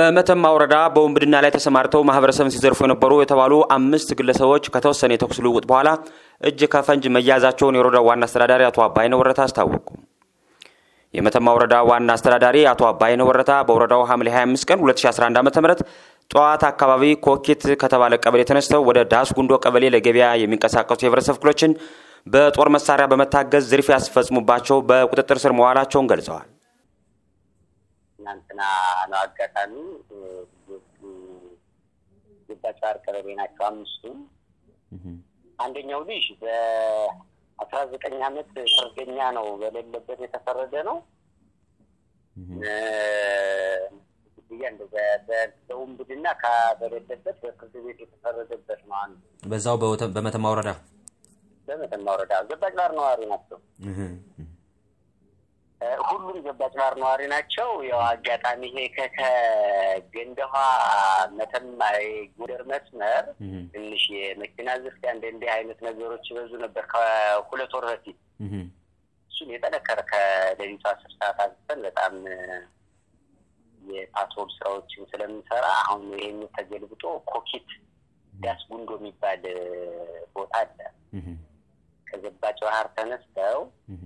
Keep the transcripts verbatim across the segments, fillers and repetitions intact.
በመተማ ወረዳ በወንብድና ላይ ተሰማርተው ማህበረሰብን ሲዘርፉ የነበሩ የተባሉ አምስት ግለሰቦች ከተወሰነ የተኩስ ልውውጥ በኋላ እጅ ከፈንጅ መያዛቸውን የወረዳው ዋና አስተዳዳሪ አቶ አባይነህ ወረታ አስታወቁ። የመተማ ወረዳ ዋና አስተዳዳሪ አቶ አባይነህ ወረታ በወረዳው ሐምሌ ሃያ አምስት ቀን ሁለት ሺህ አስራ አንድ ዓ.ም ጧት አካባቢ ኮኪት ከተባለ ቀበሌ ተነስተው ወደ ዳስ ጉንዶ ቀበሌ ለገበያ የሚንቀሳቀሱ የህብረተሰብ ክፍሎችን በጦር መሳሪያ በመታገዝ ዝርፊያ ያስፈጽሙባቸው በቁጥጥር ስር መዋላቸውን ገልጸዋል። እናንተና ነው አጋጣሚ የባጫር ቀበሌ ናቸው አምስቱ። አንደኛው ልጅ በአስራ ዘጠኝ ዓመት ፍርደኛ ነው በሌለበት የተፈረደ ነው። ያን በወንብድና ከበሌለበት በፍርድ ቤት የተፈረደበት ነው። አንዱ በዛው በመተማ ወረዳ በመተማ ወረዳ ዘባጭባር ነዋሪ ናቸው። ሁሉም ዘባጭባር ነዋሪ ናቸው። ያው አጋጣሚ ይሄ ከገንደሃ መተማ ጎደር መስመር ትንሽ የመኪና ዝርፊያ እንደ አይነት ነገሮች ይበዙ ነበር ከሁለት ወር በፊት። እሱን የጠነከረ ከሌሊቱ አስር ሰዓት አንስተን በጣም የፓትሮል ስራዎችን ስለምንሰራ አሁን ይሄን ተገልብጦ ኮኪት ዳስ ጉንዶ የሚባል ቦታ አለ። ከዘባጭባር ተነስተው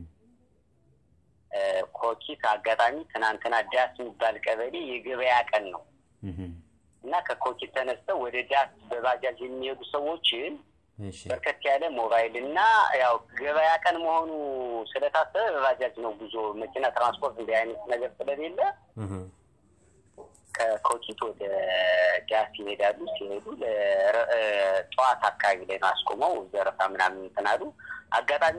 ኮኪት አጋጣሚ ትናንትና ዳስ የሚባል ቀበሌ የገበያ ቀን ነው እና ከኮኪት ተነስተው ወደ ዳስ በባጃጅ የሚሄዱ ሰዎችን በርከት ያለ ሞባይል እና ያው ገበያ ቀን መሆኑ ስለታሰበ በባጃጅ ነው ጉዞ መኪና ትራንስፖርት እንደ አይነት ነገር ስለሌለ ከኮኪት ወደ ዳስ ይሄዳሉ። ሲሄዱ ለጧት አካባቢ ላይ ማስቆመው ዘረፋ ምናምን ተናዱ። አጋጣሚ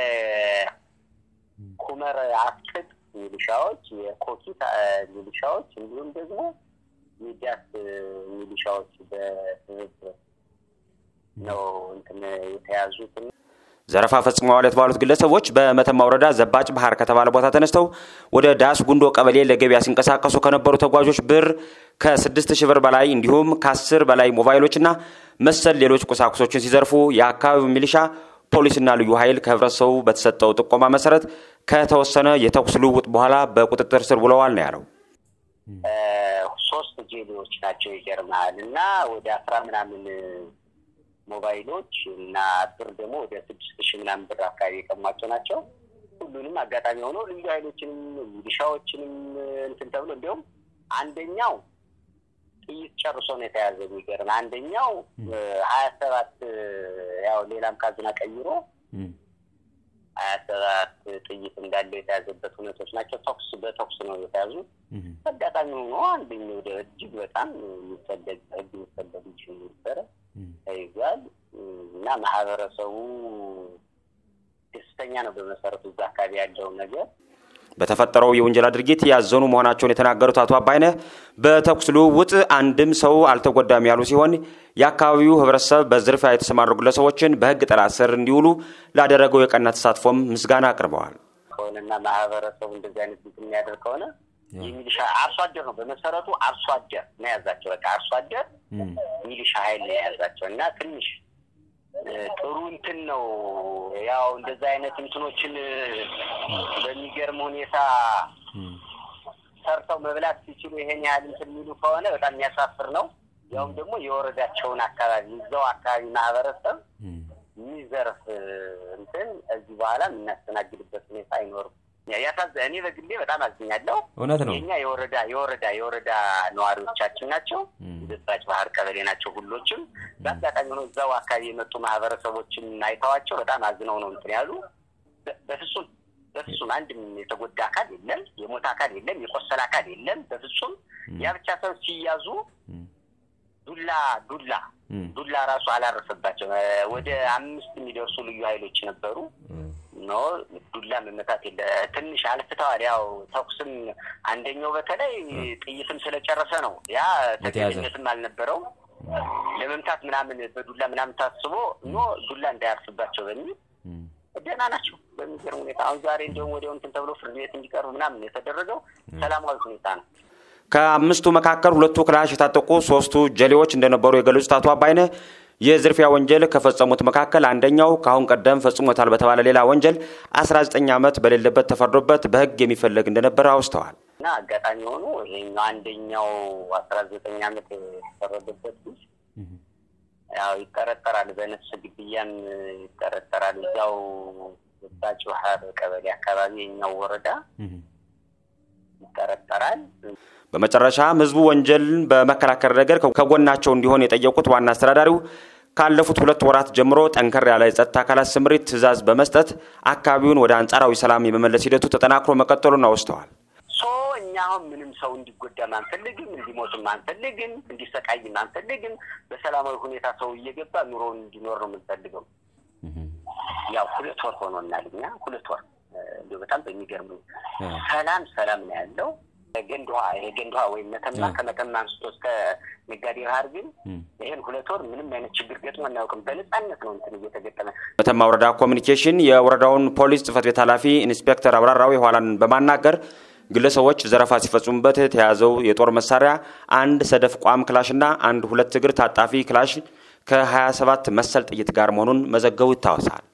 የኩመር አስቀጥ ሚሊሻዎች የኮኪት ሚሊሻዎች እንዲሁም ደግሞ የዳስ ሚሊሻዎች በትብብር ነው እንትን የተያዙት። ዘረፋ ፈጽመዋል የተባሉት ግለሰቦች በመተማ ወረዳ ዘባጭ ባህር ከተባለ ቦታ ተነስተው ወደ ዳስ ጉንዶ ቀበሌ ለገበያ ሲንቀሳቀሱ ከነበሩ ተጓዦች ብር ከስድስት ሺህ ብር በላይ እንዲሁም ከአስር በላይ ሞባይሎችና መሰል ሌሎች ቁሳቁሶችን ሲዘርፉ የአካባቢው ሚሊሻ ፖሊስና ልዩ ኃይል ከህብረተሰቡ በተሰጠው ጥቆማ መሰረት ከተወሰነ የተኩስ ልውውጥ በኋላ በቁጥጥር ስር ውለዋል ነው ያለው። ሶስት ጄሌዎች ናቸው ይገርማልና ወደ አስራ ምናምን ሞባይሎች እና ብር ደግሞ ወደ ስድስት ሺህ ምናምን ብር አካባቢ የቀማቸው ናቸው። ሁሉንም አጋጣሚ ሆኖ ልዩ ኃይሎችንም ሚሊሻዎችንም እንትን ተብሎ እንደውም አንደኛው ጥይት ጨርሶ ነው የተያዘው። ይገርም አንደኛው ሀያ ሰባት ያው ሌላም ካዝና ቀይሮ ሀያ ሰባት ጥይት እንዳለ የተያዘበት ሁኔታዎች ናቸው። ተኩስ በተኩስ ነው የተያዙት። አጋጣሚ ሆኖ አንደኛው ወደ እጅግ በጣም የሚፈለግ ህግ የሚፈለግ ነበር አይዟል እና ማህበረሰቡ ደስተኛ ነው በመሰረቱ እዛ አካባቢ ያለው ነገር በተፈጠረው የወንጀል ድርጊት ያዘኑ መሆናቸውን የተናገሩት አቶ አባይነህ በተኩስ ልውውጥ አንድም ሰው አልተጎዳም ያሉ ሲሆን የአካባቢው ህብረተሰብ በዝርፊያ የተሰማሩ ግለሰቦችን በህግ ጥላ ስር እንዲውሉ ላደረገው የቀና ተሳትፎም ምስጋና አቅርበዋል። ከሆነና ማህበረሰቡ እንደዚህ አይነት ቢት የሚያደርግ ከሆነ የሚሊሻ አርሶ አደር ነው በመሰረቱ አርሶ አደር ነው ያዛቸው። በቃ አርሶ አደር ሚሊሻ ኃይል ነው ያዛቸው እና ትንሽ ጥሩ እንትን ነው ያው እንደዛ አይነት እንትኖችን በሚገርም ሁኔታ ሰርተው መብላት ሲችሉ ይሄን ያህል እንትን የሚሉ ከሆነ በጣም የሚያሳፍር ነው። ያውም ደግሞ የወረዳቸውን አካባቢ እዛው አካባቢ ማህበረሰብ የሚዘርፍ እንትን እዚህ በኋላ እናስተናግድበት ሁኔታ አይኖርም። ያታዘ እኔ በግሌ በጣም አዝኛለሁ። እውነት ነው። እኛ የወረዳ የወረዳ የወረዳ ነዋሪዎቻችን ናቸው። ዘባጭ ባህር ቀበሌ ናቸው ሁሎችም። በአጋጣሚ ነው እዛው አካባቢ የመጡ ማህበረሰቦችን አይተዋቸው በጣም አዝነው ነው እንትን ያሉ። በፍጹም በፍጹም አንድም የተጎዳ አካል የለም፣ የሞተ አካል የለም፣ የቆሰለ አካል የለም በፍጹም። ያ ብቻ ሰው ሲያዙ ዱላ ዱላ ዱላ ራሱ አላረፈባቸው። ወደ አምስት የሚደርሱ ልዩ ኃይሎች ነበሩ። ነው ዱላ መመታት የለ ትንሽ አልፍተዋል። ያው ተኩስም አንደኛው በተለይ ጥይትም ስለጨረሰ ነው ያ ተከታተልም አልነበረው ለመምታት ምናምን በዱላ ምናምን ታስቦ ነው ዱላ እንዳያርፍባቸው በሚል ደህና ናቸው በሚገርም ሁኔታ። አሁን ዛሬ እንደውም ወዲያው እንትን ተብሎ ፍርድ ቤት እንዲቀርቡ ምናምን የተደረገው ሰላማዊ ሁኔታ ነው። ከአምስቱ መካከል ሁለቱ ክላሽ የታጠቁ ሶስቱ ጀሌዎች እንደነበሩ የገለጹት አቶ አባይነህ የዝርፊያ ወንጀል ከፈጸሙት መካከል አንደኛው ካሁን ቀደም ፈጽሞታል በተባለ ሌላ ወንጀል አስራ ዘጠኝ ዓመት በሌለበት ተፈርዶበት በህግ የሚፈልግ እንደነበር አውስተዋል። እና አጋጣሚ ሆኖ ይሄኛው አንደኛው አስራ ዘጠኝ ዓመት ተፈረደበት ልጅ ያው ይጠረጠራል በነፍስ ግድያን ይጠረጠራል እዛው ባጭ ወሃብ ቀበሌ አካባቢ የኛው ወረዳ ይጠረጠራል። በመጨረሻም ህዝቡ ወንጀልን በመከላከል ረገድ ከጎናቸው እንዲሆን የጠየቁት ዋና አስተዳዳሪው ካለፉት ሁለት ወራት ጀምሮ ጠንከር ያለ የጸጥታ አካላት ስምሪት ትዕዛዝ በመስጠት አካባቢውን ወደ አንጻራዊ ሰላም የመመለስ ሂደቱ ተጠናክሮ መቀጠሉን አውስተዋል። ሶ እኛው ምንም ሰው እንዲጎዳ ማንፈልግም እንዲሞት ማንፈልግም እንዲሰቃይ ማንፈልግም በሰላማዊ ሁኔታ ሰው እየገባ ኑሮውን እንዲኖር ነው የምንፈልገው። ያው ሁለት ወር ሆኖናልኛ ሁለት ወር በጣም በሚገርም ሰላም ሰላም ነው ያለው። ገንዷ የገንዷ ወይ መተማ ከመተማ አንስቶ እስከ ነጋዴ ባህር ግን ይሄን ሁለት ወር ምንም አይነት ችግር ገጥሞን አያውቅም። በነጻነት ነው እንትን እየተገጠመ መተማ ወረዳ ኮሚኒኬሽን የወረዳውን ፖሊስ ጽፈት ቤት ኃላፊ ኢንስፔክተር አብራራው የኋላን በማናገር ግለሰቦች ዘረፋ ሲፈጽሙበት የተያዘው የጦር መሳሪያ አንድ ሰደፍ ቋም ክላሽና አንድ ሁለት እግር ታጣፊ ክላሽ ከ27 መሰል ጥይት ጋር መሆኑን መዘገቡ ይታወሳል።